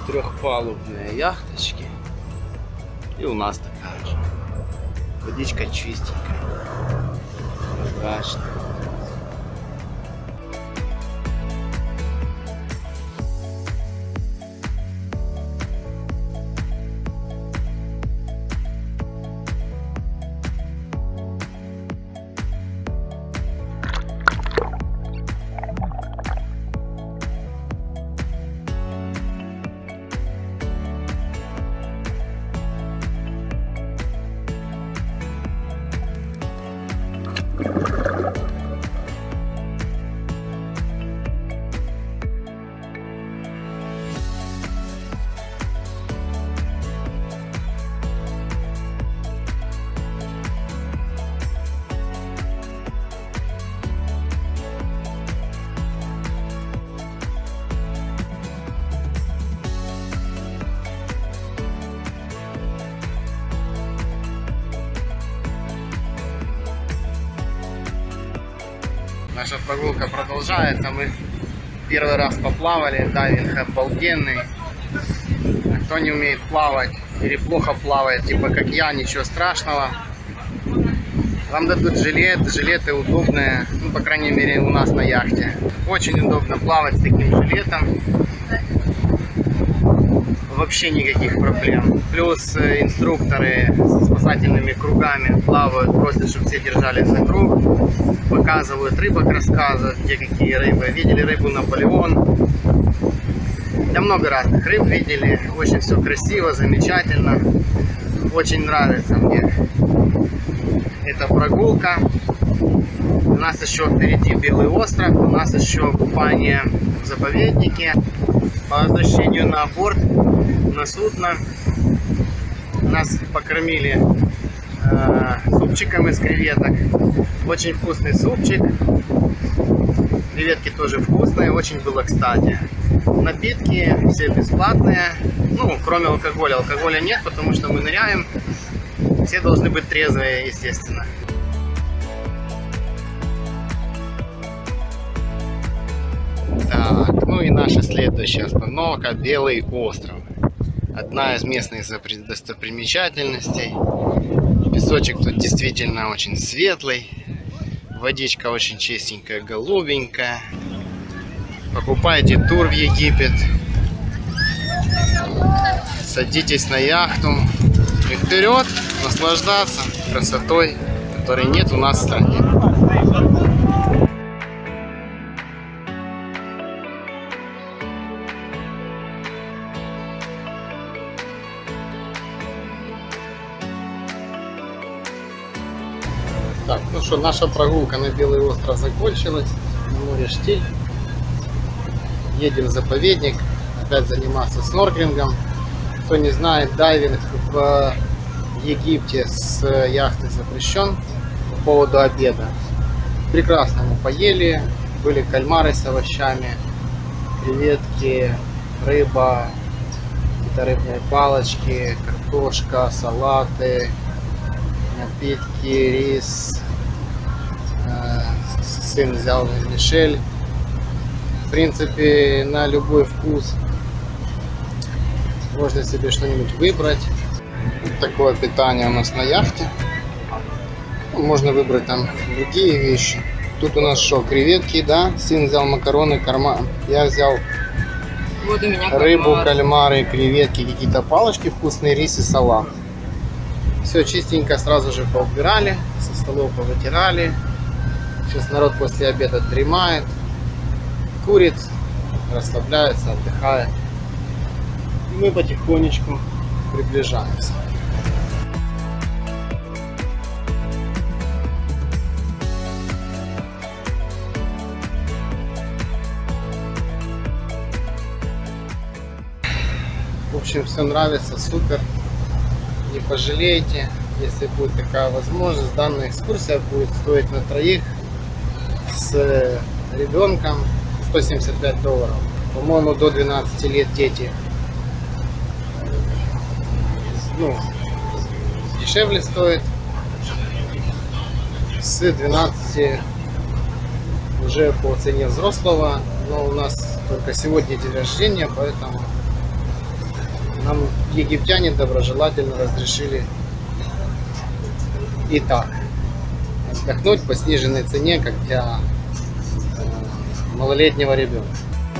трехпалубные яхточки. И у нас такая же. Водичка чистенькая, прозрачная. Наша прогулка продолжается. Мы первый раз поплавали. Дайвинг обалденный. Кто не умеет плавать или плохо плавает, типа как я, ничего страшного. Вам дадут жилет. Жилеты удобные. Ну, по крайней мере, у нас на яхте. Очень удобно плавать с таким жилетом. Вообще никаких проблем. Плюс инструкторы с спасательными кругами плавают, просят, чтобы все держались за круг. Показывают рыбок, рассказывают, где какие рыбы. Видели рыбу Наполеон. Да много разных рыб видели. Очень все красиво, замечательно. Очень нравится мне эта прогулка. У нас еще впереди Белый остров. У нас еще купание в заповеднике. По возвращению на борт, на судно, нас покормили супчиком из креветок. Очень вкусный супчик. Креветки тоже вкусные, очень было кстати. Напитки все бесплатные, ну, кроме алкоголя. Алкоголя нет, потому что мы ныряем. Все должны быть трезвые, естественно. Так, ну и наша следующая остановка — Белый остров. Одна из местных достопримечательностей. Песочек тут действительно очень светлый. Водичка очень чистенькая, голубенькая. Покупайте тур в Египет. Садитесь на яхту и вперед наслаждаться красотой, которой нет у нас в стране. Так, ну что, наша прогулка на Белый остров закончилась. На море штиль. Едем в заповедник. Опять заниматься снорклингом. Кто не знает, дайвинг в Египте с яхты запрещен по поводу обеда. Прекрасно мы поели. Были кальмары с овощами, креветки, рыба, какие-то рыбные палочки, картошка, салаты, напитки, рис. Сын взял вермишель. В принципе, на любой вкус можно себе что-нибудь выбрать. Вот такое питание у нас на яхте. Можно выбрать там другие вещи. Тут у нас что, креветки, да? Сын взял макароны, корма. Я взял вот у меня рыбу, кальмары, креветки, какие-то палочки, вкусный рис и салат. Все чистенько сразу же поубирали, со столов повытирали. Сейчас народ после обеда дремает, курит, расслабляется, отдыхает. И мы потихонечку приближаемся. В общем, все нравится, супер. Не пожалеете, если будет такая возможность. Данная экскурсия будет стоить на троих с ребенком $175. По-моему, до 12 лет дети, ну, дешевле стоит. С 12 уже по цене взрослого. Но у нас только сегодня день рождения, поэтому Нам египтяне доброжелательно разрешили и так отдохнуть по сниженной цене, как для малолетнего ребенка.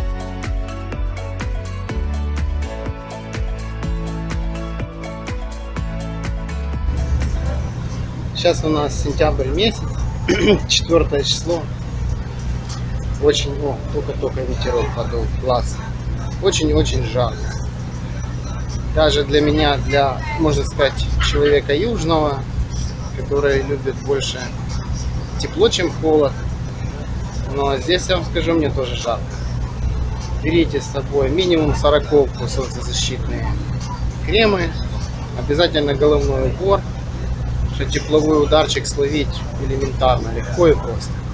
Сейчас у нас сентябрь месяц, 4 число. Очень, только-только ветерок подул, класс. Очень-очень жарко. Даже для меня, можно сказать, человека южного, который любит больше тепло, чем холод. Но здесь, я вам скажу, мне тоже жарко. Берите с собой минимум 40-ку солнцезащитные кремы. Обязательно головной убор, чтобы тепловой ударчик словить элементарно, легко и просто.